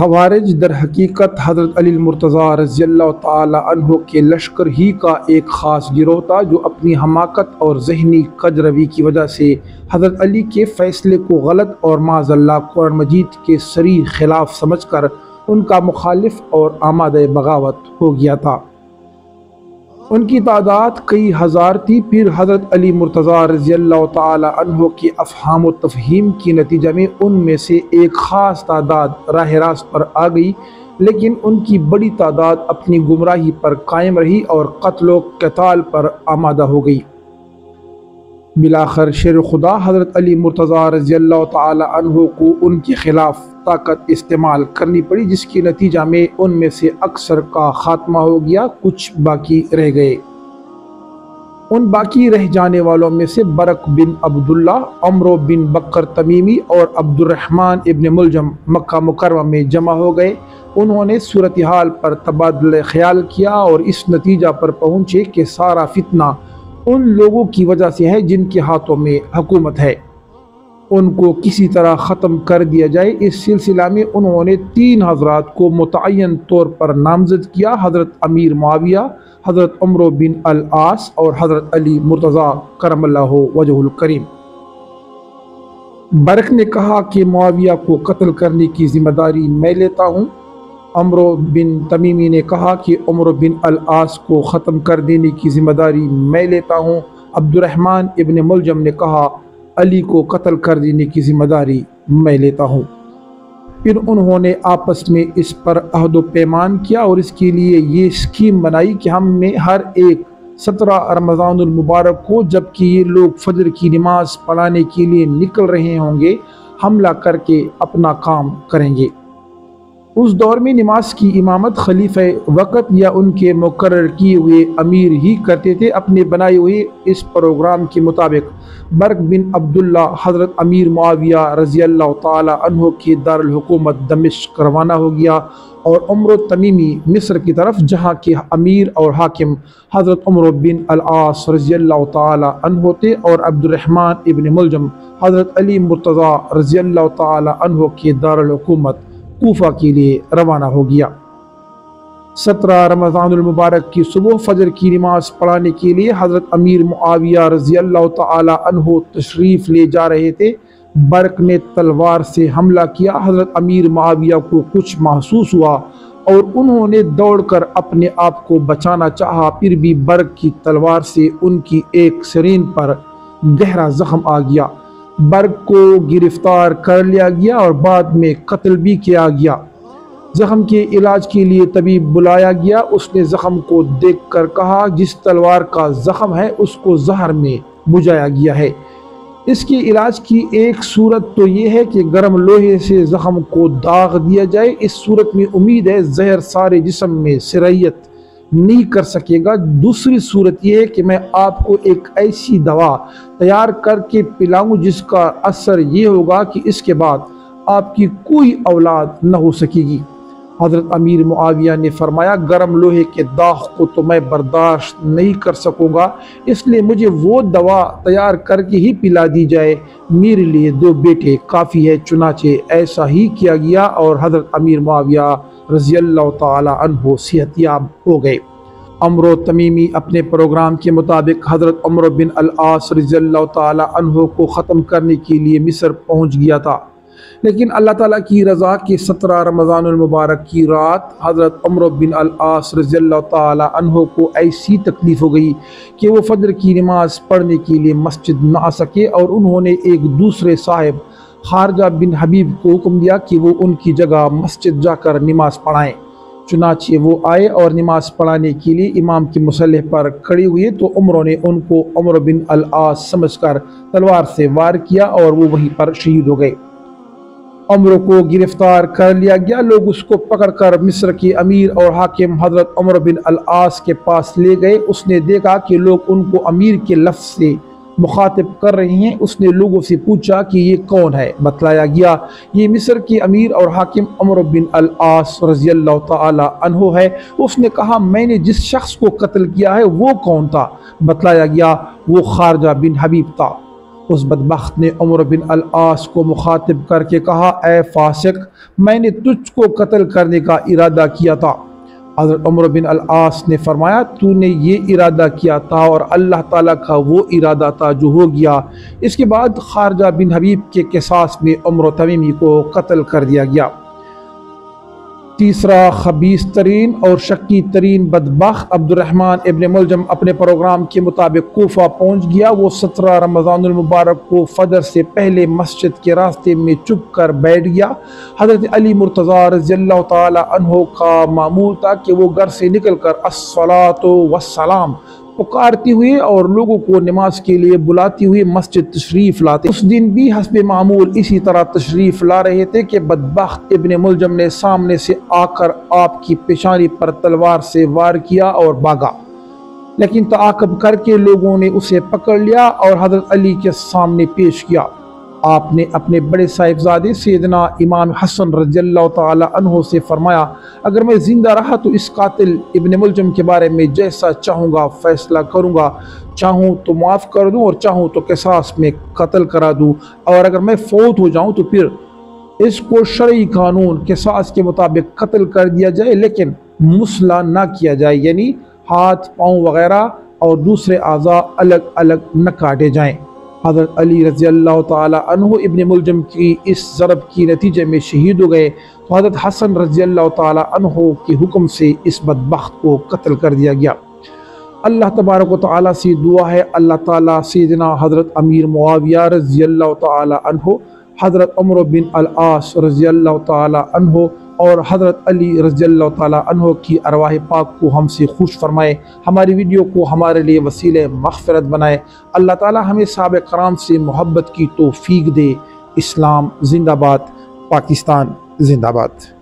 खवारिज दर हकीकत हज़रत अली मुर्तज़ा रज़ी अल्लाह ताला अन्हो के लश्कर ही का एक ख़ास गिरोह था, जो अपनी हमाकत और ज़हनी कजरवी की वजह से हज़रत अली के फ़ैसले को गलत और माज़अल्लाह कुरान मजीद के सरी ख़िलाफ़ समझकर उनका मुखालिफ और आमादे बगावत हो गया था। उनकी तादाद कई हज़ार थी। फिर हज़रत अली मुर्तज़ा रज़ी अल्लाह ताला अन्हो के अफ़हाम व तफ़हीम के नतीजे में उनमें से एक ख़ास तादाद राह रास्त पर आ गई, लेकिन उनकी बड़ी तादाद अपनी गुमराही पर कायम रही और क़त्ल व क़िताल पर आमादा हो गई। बिलाखिर शेर खुदा हज़रत अली मुर्तज़ा रज़ी अल्लाह ताला अन्हो को उनके ख़िलाफ़ ताकत इस्तेमाल करनी पड़ी, जिसके नतीजा में उनमें से अक्सर का ख़ात्मा हो गया, कुछ बाकी रह गए। उन बाकी रह जाने वालों में से बरक बिन अब्दुल्ला, उमरो बिन बकर तमीमी और अब्दुर्रहमान इब्न मुलजम मक्का मुकर्रमा में जमा हो गए। उन्होंने सूरत हाल पर तबादला ख्याल किया और इस नतीजा पर पहुँचे कि सारा फितना उन लोगों की वजह से है जिनके हाथों में हुकूमत है, उनको किसी तरह ख़त्म कर दिया जाए। इस सिलसिला में उन्होंने 3 हज़रात को मुतअय्यन तौर पर नामज़द किया: हज़रत अमीर मुआविया, हज़रत उमरो बिन अल आस और हज़रत अली मुर्तज़ा करमल्लाहु वजहुल करीम। बरक ने कहा कि मुआविया को कत्ल करने की ज़िम्मेदारी मैं लेता हूँ। उमरो बिन तमीमी ने कहा कि उमरो बिन अल आस को ख़त्म कर देने की ज़िम्मेदारी मैं लेता हूँ। अब्दुर्रहमान इब्न मुलजम ने कहा अली को कत्ल कर देने की ज़िम्मेदारी मैं लेता हूँ। फिर उन्होंने आपस में इस पर अहद व पैमान किया और इसके लिए ये स्कीम बनाई कि हम में हर एक 17 रमज़ानुल मुबारक को, जबकि ये लोग फजर की नमाज़ पढ़ाने के लिए निकल रहे होंगे, हमला करके अपना काम करेंगे। उस दौर में नमाज की इमामत खलीफा वक़्त या उनके मुकर्रर किए हुए अमीर ही करते थे। अपने बनाए हुए इस प्रोग्राम के मुताबिक बरक बिन अब्दुल्ला हज़रत अमीर मोआविया रज़ी अल्लाह ताला अन्हो के दारुल हुकूमत दमिश्क रवाना हो गया और उमरो तमीमी मिस्र की तरफ, जहाँ के अमीर और हाकिम हज़रत उमरो बिन अल आस रज़ी अल्लाह ताला अन्हो थे, और अब्दुर्रहमान इब्न मुलजम हज़रत अली मुर्तज़ा रज़ी अल्लाह ताला अन्हो के दारुल हुकूमत कूफा के लिए रवाना हो गया। 17 रमज़ानुल मुबारक की सुबह फजर की नमाज पढ़ाने के लिए हज़रत अमीर मुआविया रज़ी अल्लाह ताला अन्हो तशरीफ़ ले जा रहे थे। बरक ने तलवार से हमला किया। हज़रत अमीर मुआविया को कुछ महसूस हुआ और उन्होंने दौड़कर अपने आप को बचाना चाहा, फिर भी बरक की तलवार से उनकी एक शरीन पर गहरा ज़ख्म आ गया। बरक को गिरफ्तार कर लिया गया और बाद में कत्ल भी किया गया। ज़ख्म के इलाज के लिए तबीब बुलाया गया। उसने ज़ख्म को देखकर कहा, जिस तलवार का ज़ख्म है उसको जहर में बुझाया गया है। इसके इलाज की एक सूरत तो ये है कि गर्म लोहे से ज़ख्म को दाग दिया जाए। इस सूरत में उम्मीद है जहर सारे जिस्म में सिरायत नहीं कर सकेगा। दूसरी सूरत यह है कि मैं आपको एक ऐसी दवा तैयार करके पिलाऊं जिसका असर ये होगा कि इसके बाद आपकी कोई औलाद न हो सकेगी। हज़रत अमीर मुआविया ने फरमाया, गर्म लोहे के दाग को तो मैं बर्दाश्त नहीं कर सकूँगा, इसलिए मुझे वो दवा तैयार करके ही पिला दी जाए। मेरे लिए 2 बेटे काफ़ी है। चुनाचे ऐसा ही किया गया और हज़रत अमीर मुआविया रज़ी अल्लाह ताला अन्हो सेहतयाब हो गए। उमरो तमीमी अपने प्रोग्राम के मुताबिक हज़रत उमरो बिन अल आस रज़ी अल्लाह ताला अन्हो को ख़त्म करने के लिए मिस्र पहुँच गया था, लेकिन अल्लाह ताला की रज़ा के 17 रमज़ानुल मुबारक की रात हज़रत उमरो बिन अल आस रज़ी अल्लाह ताला अन्हो को ऐसी तकलीफ़ हो गई कि वो फजर की नमाज़ पढ़ने के लिए मस्जिद न आ सके, और उन्होंने एक दूसरे साहिब खारजा बिन हबीब को हुक्म दिया कि वो उनकी जगह मस्जिद जाकर नमाज़ पढ़ाएँ। चुनाचे वो आए और नमाज़ पढ़ाने के लिए इमाम के मुसल्ले पर खड़े हुए तो उमरों ने उनको उमरो बिन अल आस समझकर तलवार से वार किया और वो वहीं पर शहीद हो गए। उमरो को गिरफ्तार कर लिया गया। लोग उसको पकड़कर मिस्र के अमीर और हाकिम हज़रत उमरो बिन अल आस के पास ले गए। उसने देखा कि लोग उनको अमीर के लफ्ज़ से मुखातिब कर रहे हैं। उसने लोगों से पूछा कि ये कौन है। बतलाया गया ये मिस्र के अमीर और हाकिम उमरो बिन अल आस रज़ी अल्लाह ताला अन्हो है। उसने कहा, मैंने जिस शख्स को कत्ल किया है वो कौन था? बतलाया गया वो खारजा बिन हबीब था। उस बदबख्त ने उमर बिन अल आस को मुखातिब करके कहा, ए फासिक, मैंने तुझको कत्ल करने का इरादा किया था। हज़रत उमर बिन अल आस ने फरमाया, तूने ये इरादा किया था और अल्लाह ताला का वो इरादा था जो हो गया। इसके बाद खारजा बिन हबीब के किसास में उमर तमीमी को कत्ल कर दिया गया। तीसरा खबीस तरीन और शक्की तरीन बदबख्त अब्दुर्रहमान इब्न मुलजम अपने प्रोग्राम के मुताबिक कूफा पहुँच गया। वो 17 रमज़ानुल मुबारक को फजर से पहले मस्जिद के रास्ते में चुप कर बैठ गया। हज़रत अली मुर्तज़ा रज़ियल्लाहु ताला अन्हो का मामूल था कि वो घर से निकल कर अस्सलातु वस्सलाम पुकारती हुई और लोगों को नमाज के लिए बुलाती हुई मस्जिद तशरीफ़ लाते। उस दिन भी हस्बे मामूल इसी तरह तशरीफ़ ला रहे थे कि बदबख्त इब्न मुलजम ने सामने से आकर आपकी पेशानी पर तलवार से वार किया और भागा, लेकिन ताक़ब करके लोगों ने उसे पकड़ लिया और हज़रत अली के सामने पेश किया। आपने अपने बड़े साहिबजादे सैयदना इमाम हसन रज़ियल्लाहु ताला अन्हो से फरमाया, अगर मैं ज़िंदा रहा तो इस कातिल इब्न मुलजम के बारे में जैसा चाहूँगा फ़ैसला करूँगा, चाहूँ तो माफ़ कर दूँ और चाहूँ तो क़िसास में कत्ल करा दूँ, और अगर मैं फ़ौत हो जाऊँ तो फिर इसको शरई कानून क़िसास के मुताबिक कत्ल कर दिया जाए, लेकिन मुसला ना किया जाए, यानी हाथ पाँव वग़ैरह और दूसरे आज़ा अलग अलग न काटे जाएँ। हज़रत अली रज़ियल्लाहु ताला अन्हु इब्न मुलजम की इस ज़रब की नतीजे में शहीद हो गए, तो हज़रत हसन रज़ियल्लाहु ताला अन्हु के हुक्म से इस बदबख्त को कत्ल कर दिया गया। अल्लाह तबारक व तआला से दुआ है, अल्लाह ताला सैयदना हज़रत अमीर मोआविया रज़ियल्लाहु ताला अन्हु, हज़रत उमर बिन अल आस रज़ियल्लाहु ताला अन्हु और हज़रत अली रज़ियल्लाहु ताला अन्हु की अरवाह पाक को हमसे खुश फरमाए, हमारी वीडियो को हमारे लिए वसीले मग़फ़िरत बनाए। अल्लाह ताला हमें साहबे कराम से मोहब्बत की तौफ़ीक दे। इस्लाम ज़िंदाबाद, पाकिस्तान ज़िंदाबाद।